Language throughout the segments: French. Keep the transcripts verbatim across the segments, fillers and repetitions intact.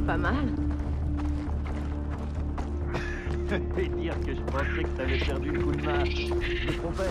pas mal. Et dire que je pensais que t'avais perdu le coup de main. Je me trompais.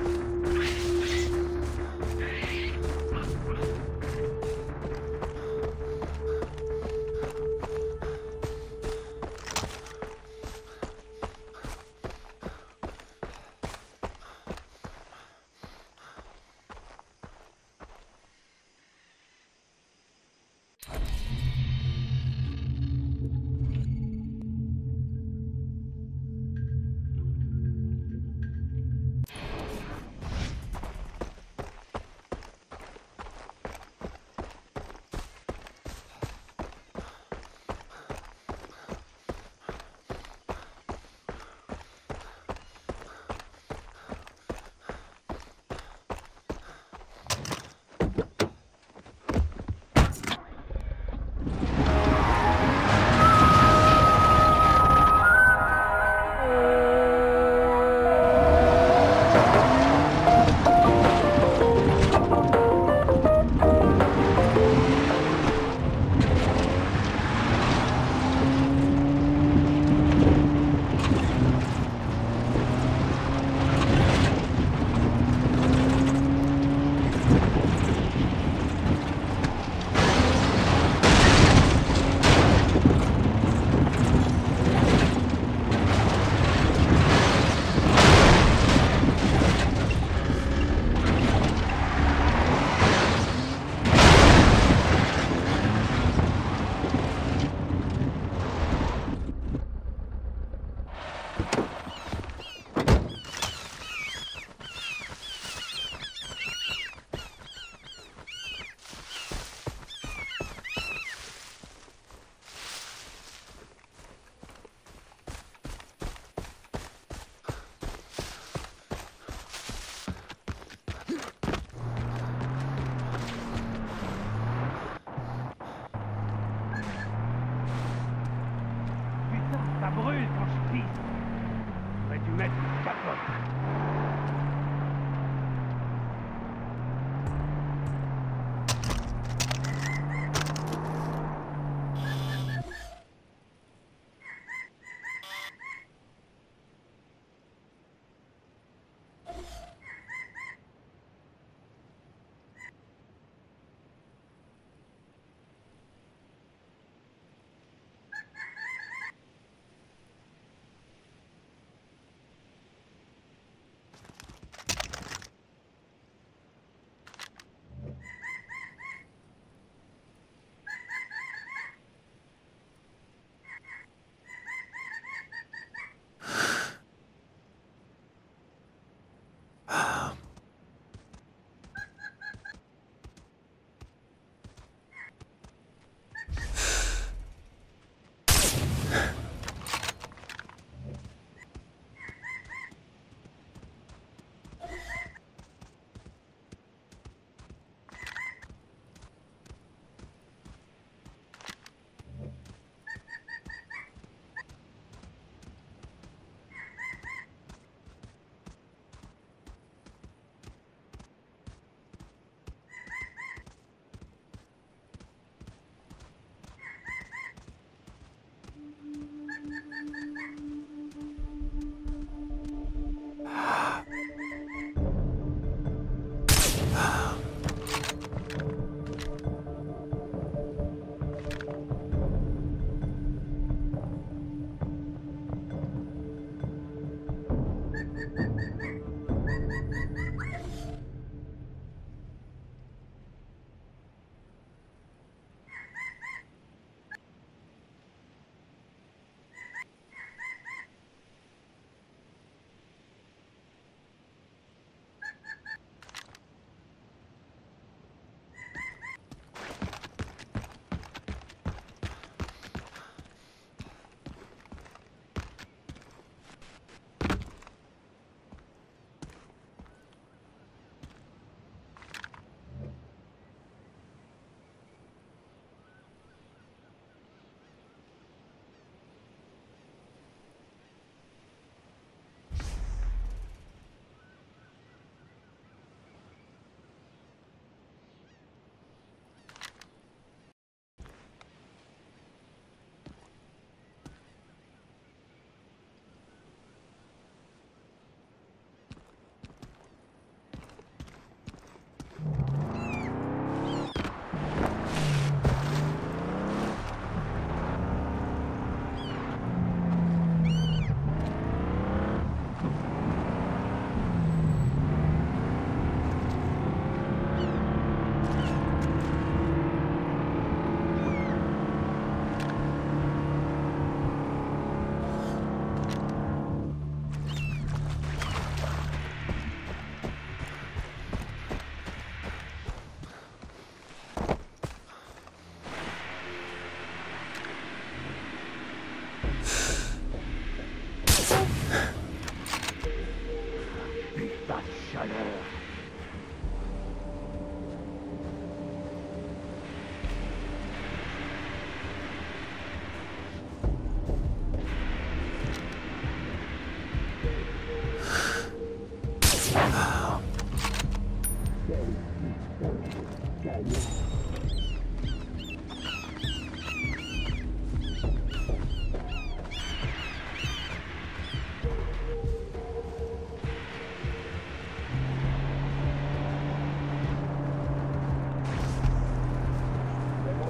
Ça brûle quand je pisse. J'aurais dû mettre une capote.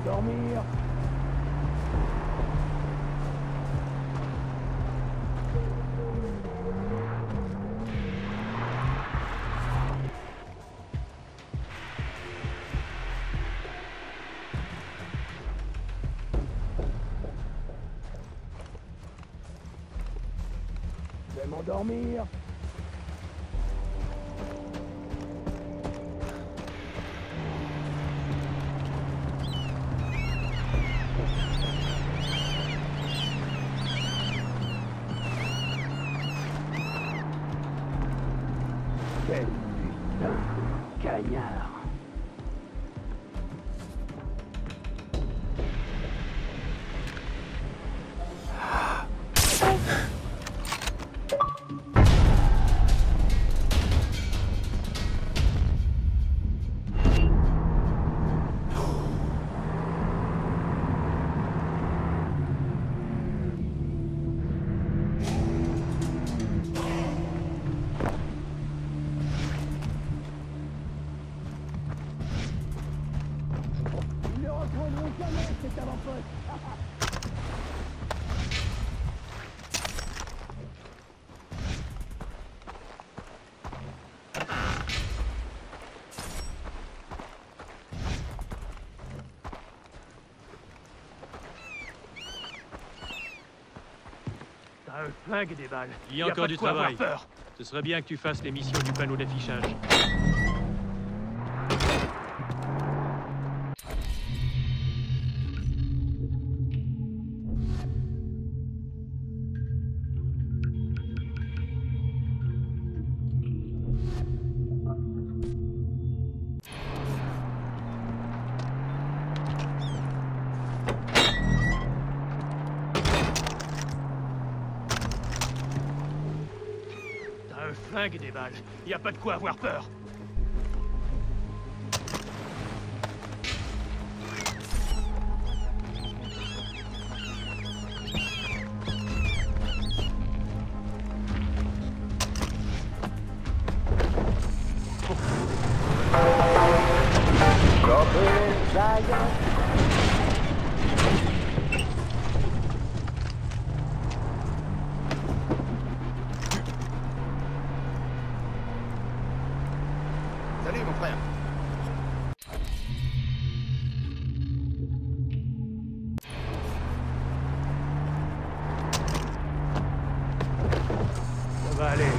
m'endormir. Je vais m'endormir. Quel putain de cagnard. C'est avant-poste. T'as un flingue et des balles. Il y a encore du travail. Ce serait bien que tu fasses les missions du panneau d'affichage. Un flingue et des balles. Y a pas de quoi avoir peur. Salut mon frère. Ça va aller.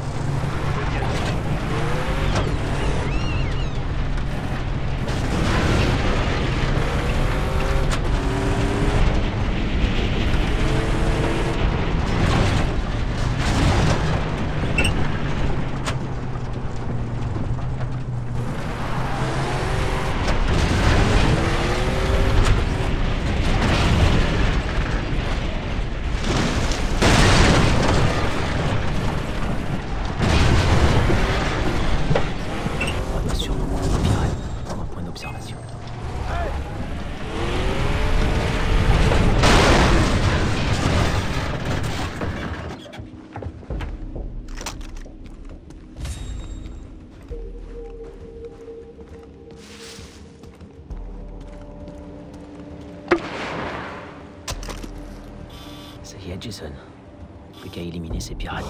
Ça y est, Jason. Plus qu'à éliminer ces pirates.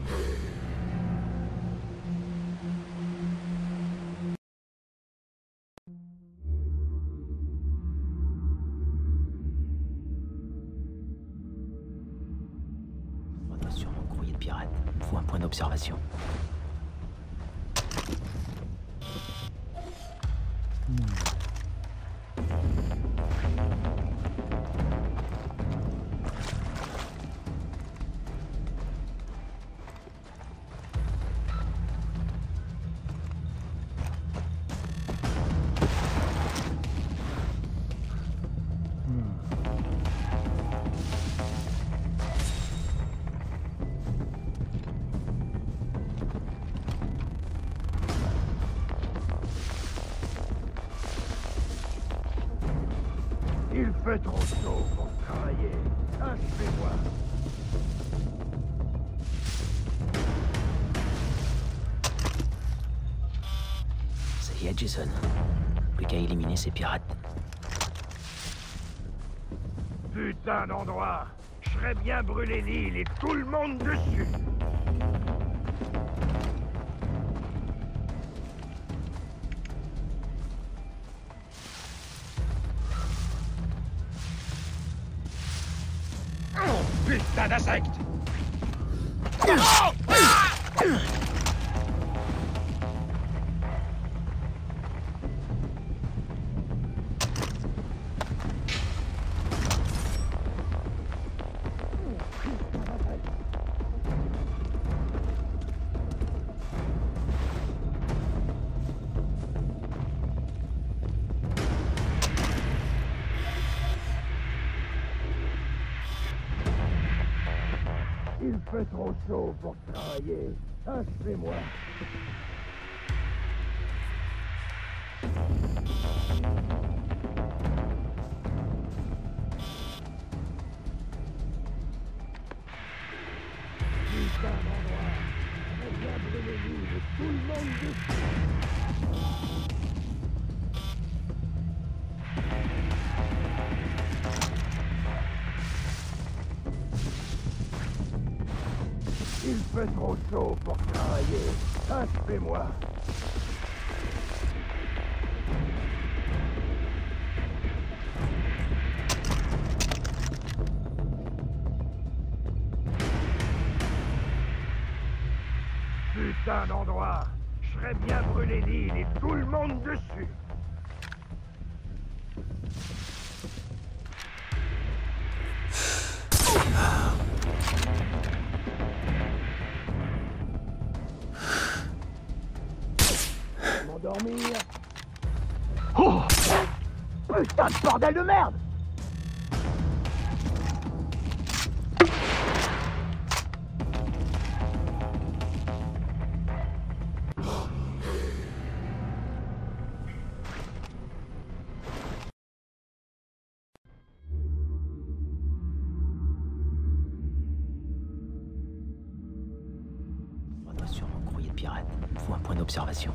On doit sûrement courrier de pirates. Il faut un point d'observation. Il fait trop chaud pour travailler. Achevez-moi. Ça y est, Jason. Plus qu'à éliminer ces pirates. Putain d'endroit. Je ferais bien brûler l'île et tout le monde dessus. Oh, putain d'insecte! Il fait trop chaud pour travailler. Achevez-moi. Putain d'endroit. On vient brûler l'île et tout le monde dessus. Il fait trop chaud pour travailler. Achevez-moi. Putain d'endroit. Je ferais bien brûler l'île et tout le monde dessus. M'endormir. Oh! Putain de bordel de merde! On doit sûrement courrier de pirate. Faut un point d'observation.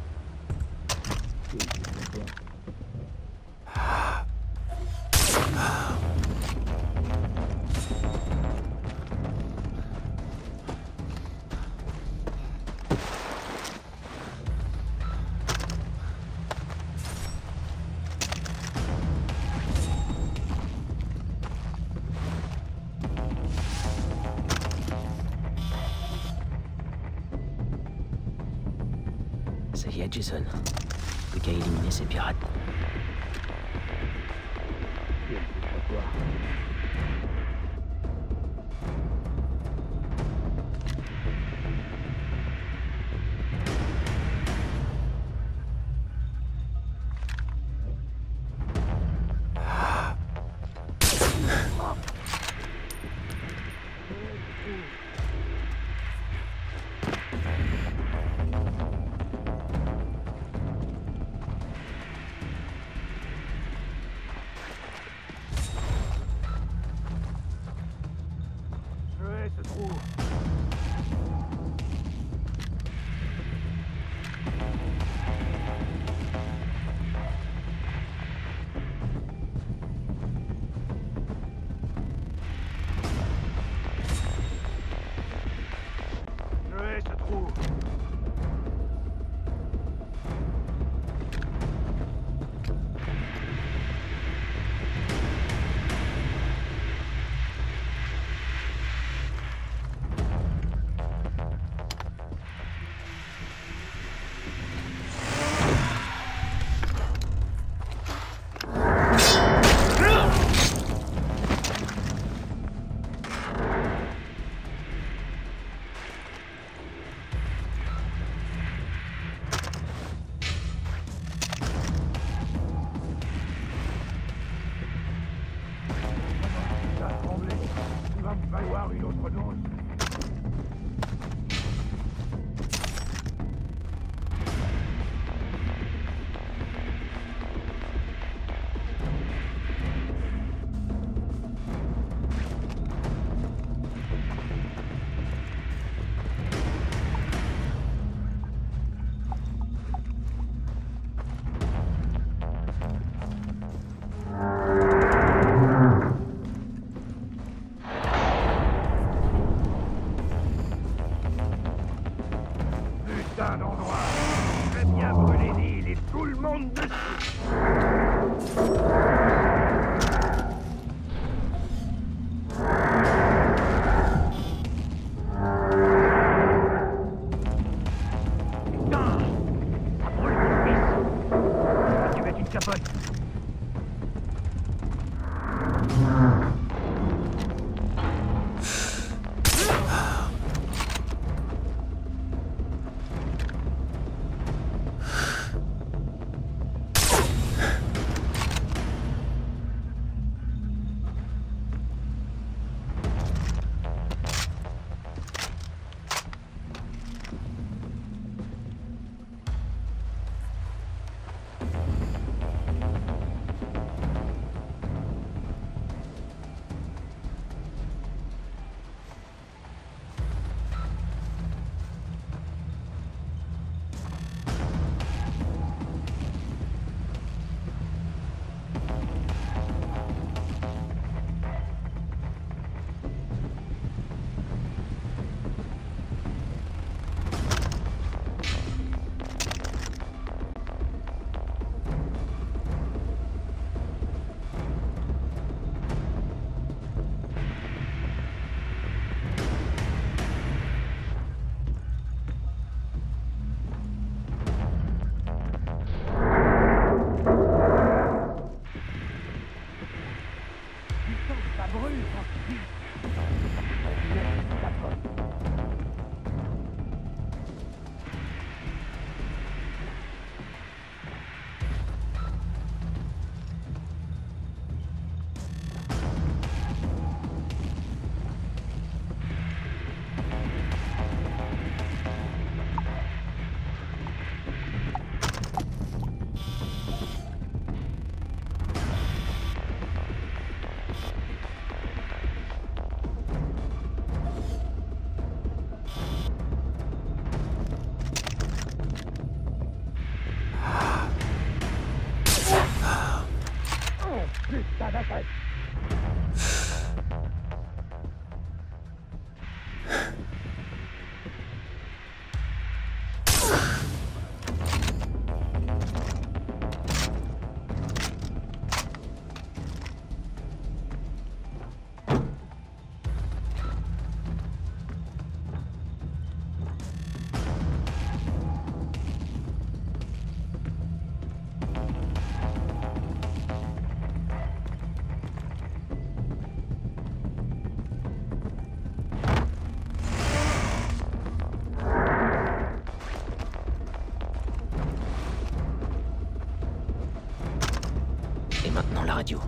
Ça y est, Jason. Plus qu'à éliminer ces pirates. Ce trou. Je hais ce trou. Il va me falloir une autre dose. brûle, tranquille. Laisse ta pote. Putain d'attaque! Et maintenant la radio.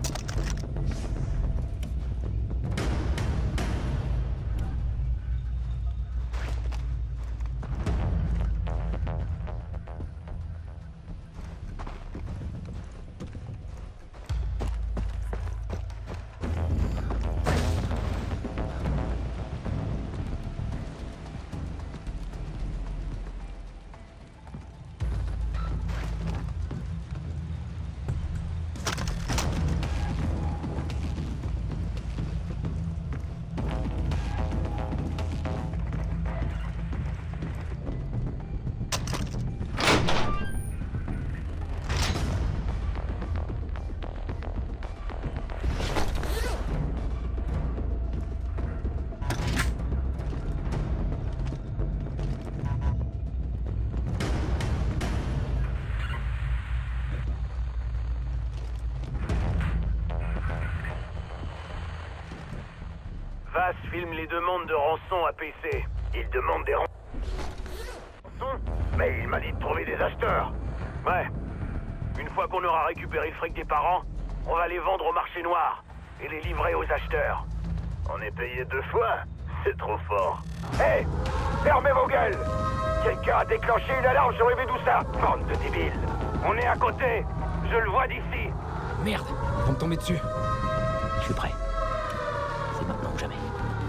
Vass filme les demandes de rançon à P C. Il demande des rançons, mais il m'a dit de trouver des acheteurs. Ouais. Une fois qu'on aura récupéré le fric des parents, on va les vendre au marché noir et les livrer aux acheteurs. On est payé deux fois? C'est trop fort. Hé hey, fermez vos gueules! Quelqu'un a déclenché une alarme sur les Medusa. Bande de débiles. On est à côté. Je le vois d'ici. Merde, ils vont me tomber dessus. Je suis prêt. C'est maintenant ou jamais.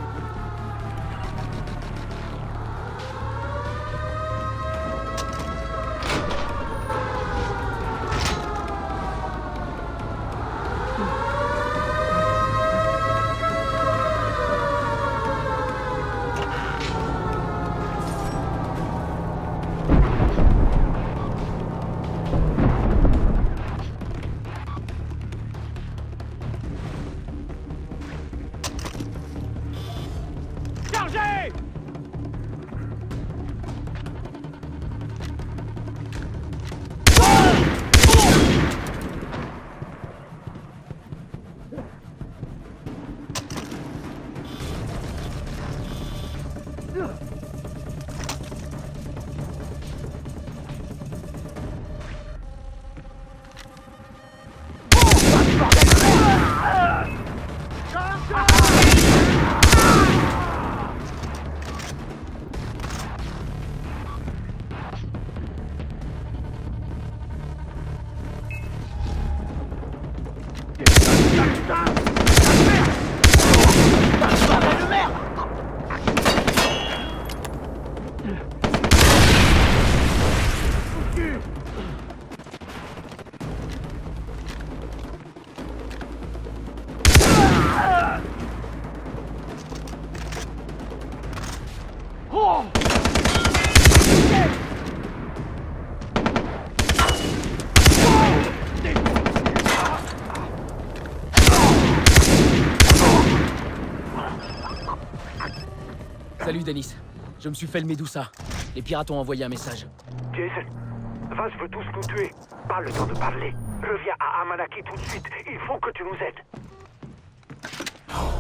Salut Denis, je me suis fait le Medusa. Les pirates ont envoyé un message. Jason, Vass veut tous nous tuer. Pas le temps de parler. Reviens à Amanaki tout de suite. Il faut que tu nous aides.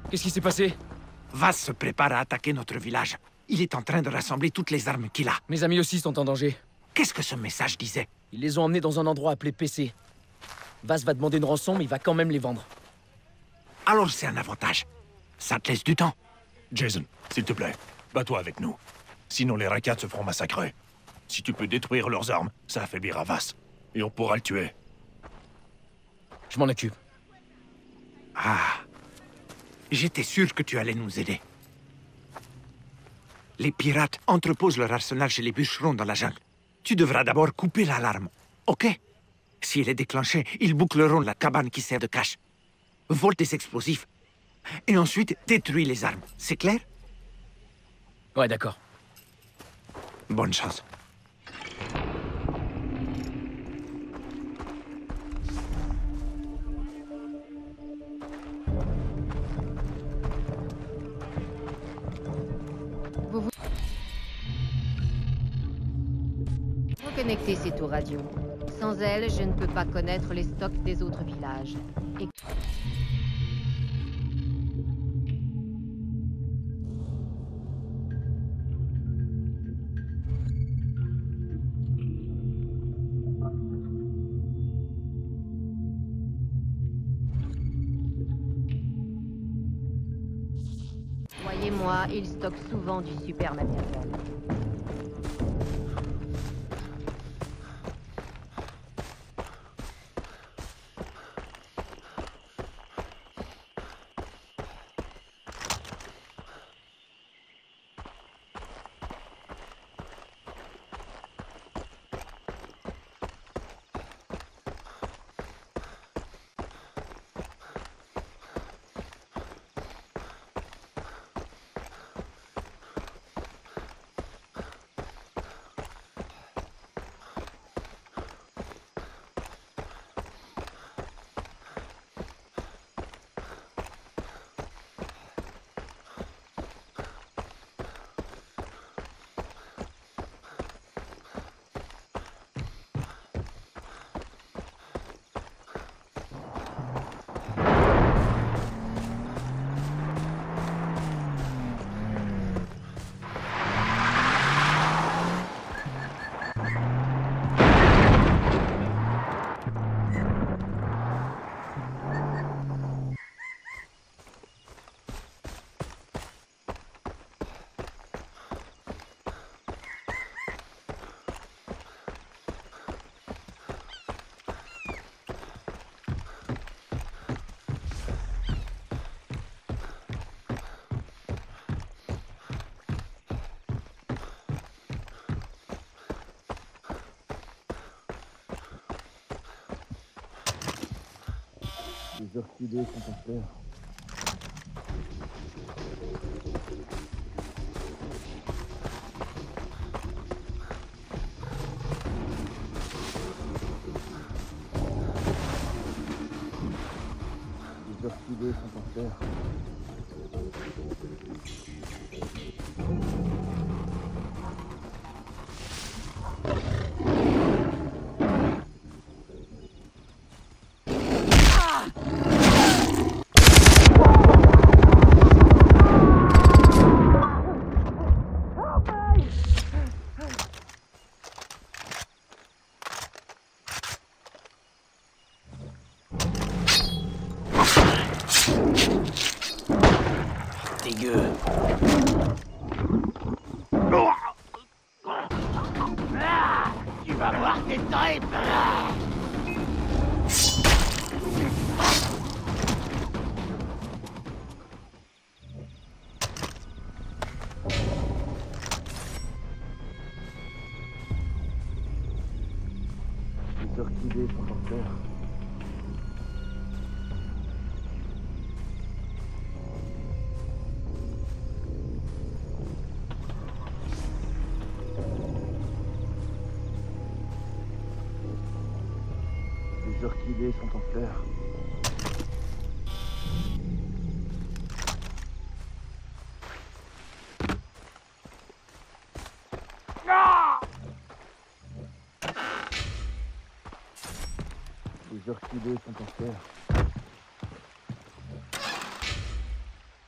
Qu'est-ce qui s'est passé? Vaz se prépare à attaquer notre village. Il est en train de rassembler toutes les armes qu'il a. Mes amis aussi sont en danger. Qu'est-ce que ce message disait? Ils les ont emmenés dans un endroit appelé P C. Vaz va demander une rançon, mais il va quand même les vendre. Alors c'est un avantage. Ça te laisse du temps. Jason, s'il te plaît, bats-toi avec nous. Sinon les Rakats se feront massacrer. Si tu peux détruire leurs armes, ça affaiblira Vaz. Et on pourra le tuer. Je m'en occupe. Ah. J'étais sûr que tu allais nous aider. Les pirates entreposent leur arsenal chez les bûcherons dans la jungle. Tu devras d'abord couper l'alarme, ok? Si elle est déclenchée, ils boucleront la cabane qui sert de cache. Vole des explosifs. Et ensuite, détruis les armes. C'est clair? Ouais, d'accord. Bonne chance. Reconnectez ces tours radio. Sans elles, je ne peux pas connaître les stocks des autres villages. Et... Croyez-moi, ils stockent souvent du super matériel. Les orchidées sont en fleurs. Les orchidées sont en fleurs. Dégueu. Tu vas voir tes tripes. Les orchidées sont en fleurs. Les orchidées sont en fleurs. Les orchidées sont en fleurs.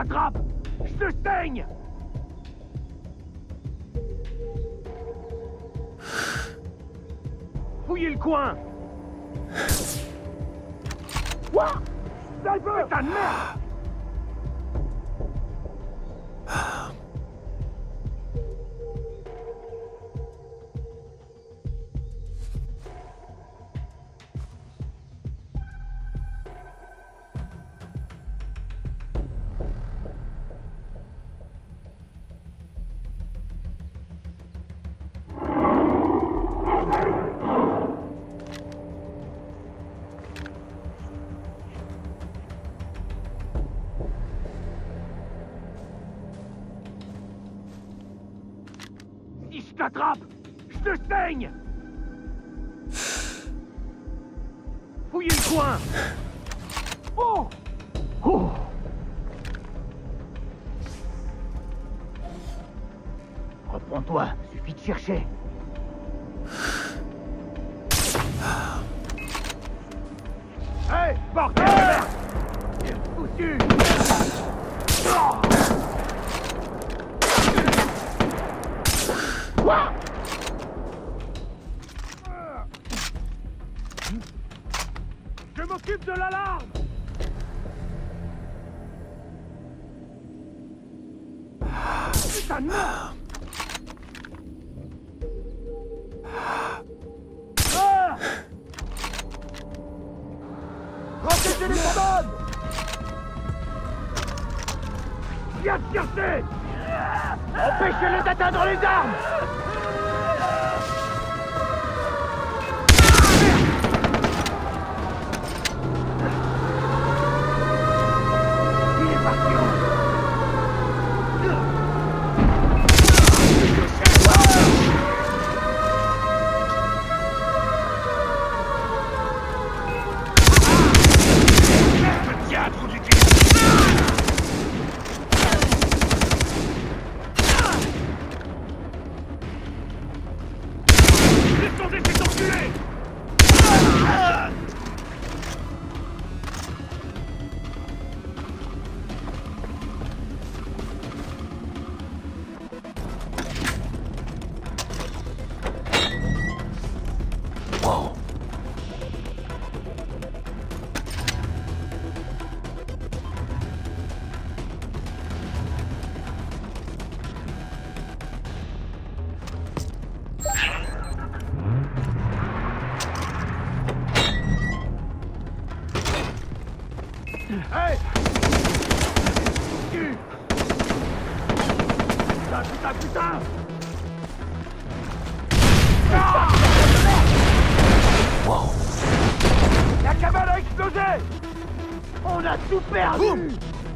t'attrape, je te saigne. Fouillez le coin. Quoi? Sniper, putain de merde. Si je t'attrape, je te saigne. Fouillez le coin. Oh! Oh! Reprends-toi, suffit de chercher. Hey, bordel de merde! Bien foutu! Oh! Quoi? Je m'occupe de l'alarme! Putain de merde! Ah! Protégez les commandes! Viens te chercher! Empêchez-le d'atteindre les armes! Il est parti où? Hey! Putain, putain, putain! Ah! Wow. La cabane a explosé! On a tout perdu! Boum.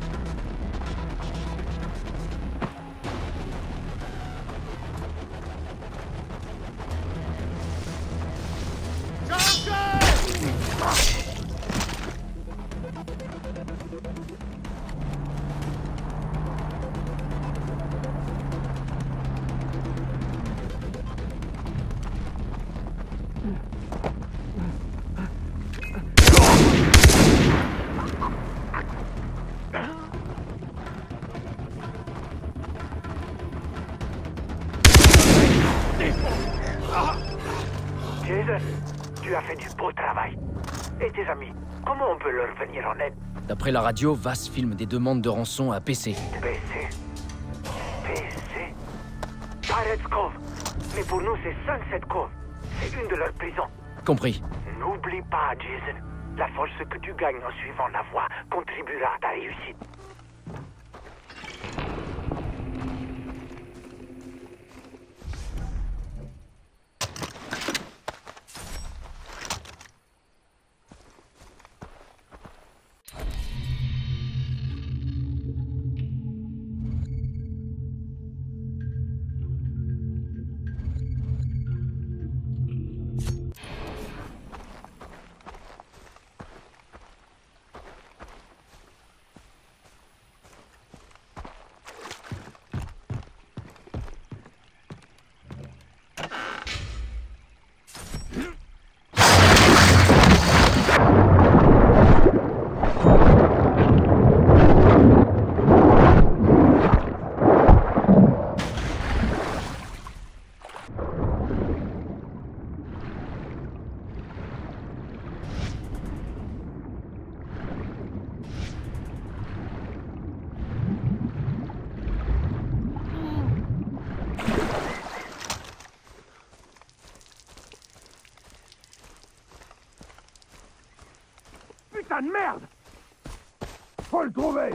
Jason, tu as fait du beau travail. Et tes amis, comment on peut leur venir en aide? D'après la radio, Vass filme des demandes de rançon à P C. P C? P C? Pirates Cove. Mais pour nous, c'est Sunset Cove. C'est une de leurs prisons. Compris. N'oublie pas, Jason. La force que tu gagnes en suivant la voie contribuera à ta réussite. Putain de merde! Faut le trouver!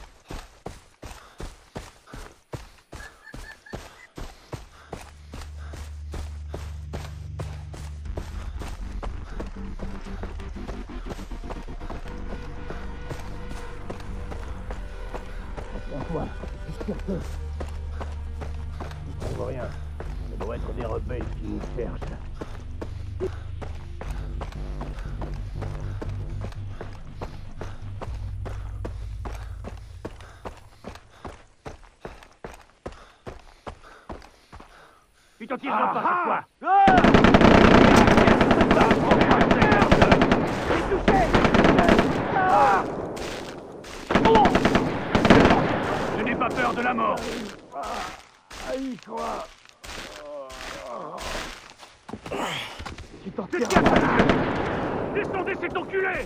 Toi, sur peu. Je trouve rien. Ça doit être des rebelles qui nous cherchent. Tu t'en tireras pas cette fois! Je n'ai pas peur de la mort! Ah, y crois. Tu t'en Qu'est-ce tireras qu'il y a pas. de- Descendez cet enculé!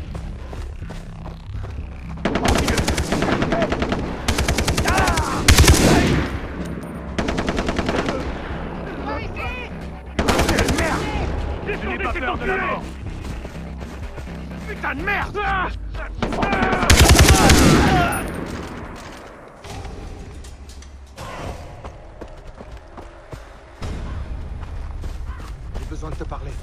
Je n'ai pas peur de la mort! Putain de merde! Ah J'ai besoin de te parler.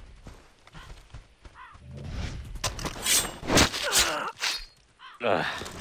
Ah.